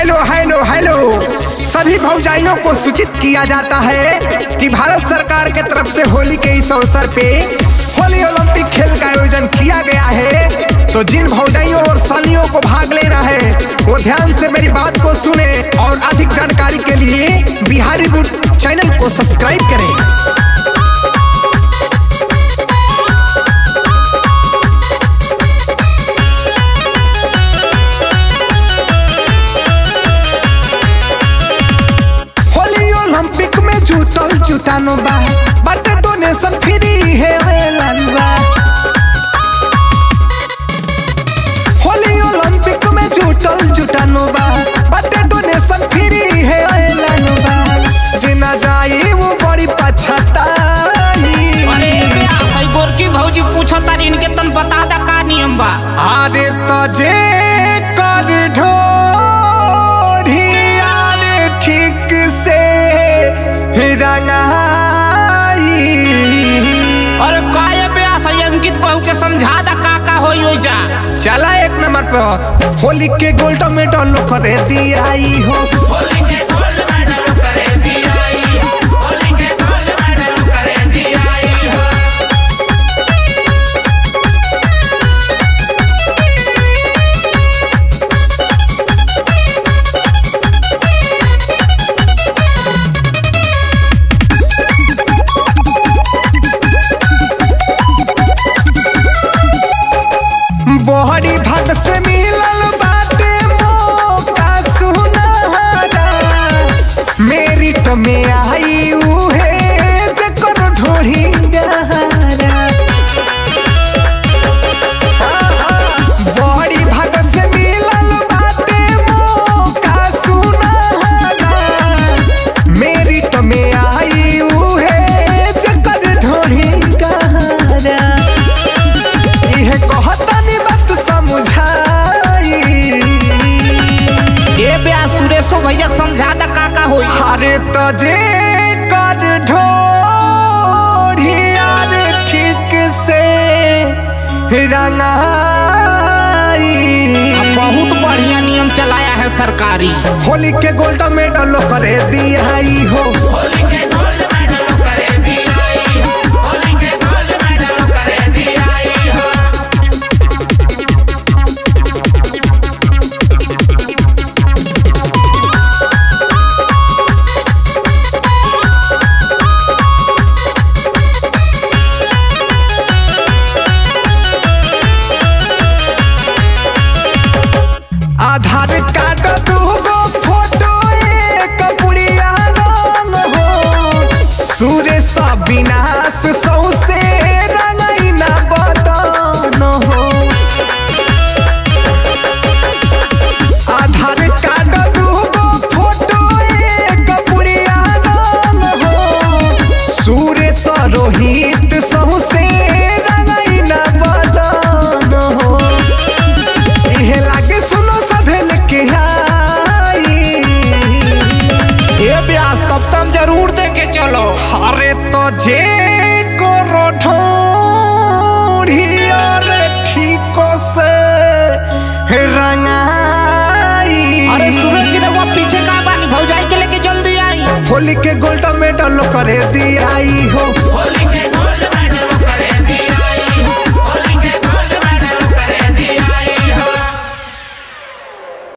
Hello hello hello सभी भौजाइयों को सूचित किया जाता है कि भारत सरकार के तरफ से होली के इस अवसर पे होली ओलंपिक खेल का आयोजन किया गया है। तो जिन भौजाइयों और सालियों को भाग लेना है वो ध्यान से मेरी बात को सुने और अधिक जानकारी के लिए बिहारी गुड चैनल को सब्सक्राइब करें। जुटानो बा बट डोनेशन फ्री है वेलनवा। होली ओलंपिक में जुटानो बा बट डोनेशन फ्री है वेलनवा। जिना जाई वो बड़ी पछताई। अरे सही गोरकी भौजी पूछता इनके तन बता दा का नियम बा। अरे तो जे कर ढोढ़ी अरे ठीक से और काय पे अंकित बहू के समझा दा का होई हो जा। चला एक नंबर पे होली के गोल्ड मेडल करे दियाई हो। होली के गोल्ड मेडल करे दियाई हो। होली के गोल्ड मेडल करे दियाई हो। बड़ी भाग से मिलल बाटे मौका सुनहरा। मेरिट में आई उहे जकर ढोढ़ी गहरा। बड़ी भाग से मिलल बाटे मौका सुनहरा। मेरिट में आई उहे जकर ढोढ़ी गहरा। इहे कहता सुरेशो भैया समझा दा का होई। अरे तो जे कर ढोढ़ी अरे ठीक से रंगाई। बहुत बढ़िया नियम चलाया है सरकारी। होली के गोल्ड मेडल करे दियाई हो। होली के गोल्ड मेडल करे दियाई हो। होली के गोल्ड मेडल करे दियाई हो। आधार कार्ड दूगो फोटो एक पुड़िया रंग हो। सुरेश विनाश सौसे रंगई ना बदन हो। आधार कार्ड दूगो फोटो एक पुड़िया रंग हो। सुरेश रोहित सौसे रंगई ना बदन हो। इहे लागे तब जरूर दे के चलो। अरे तो जे करो ढोढ़ी अरे ठीक से रंगाई। अरे सूरज जी वो पीछे का बानी भौजाई के लेके जल्दी आई। होली के गोल्ड मेडल करे दियाई हो। होली के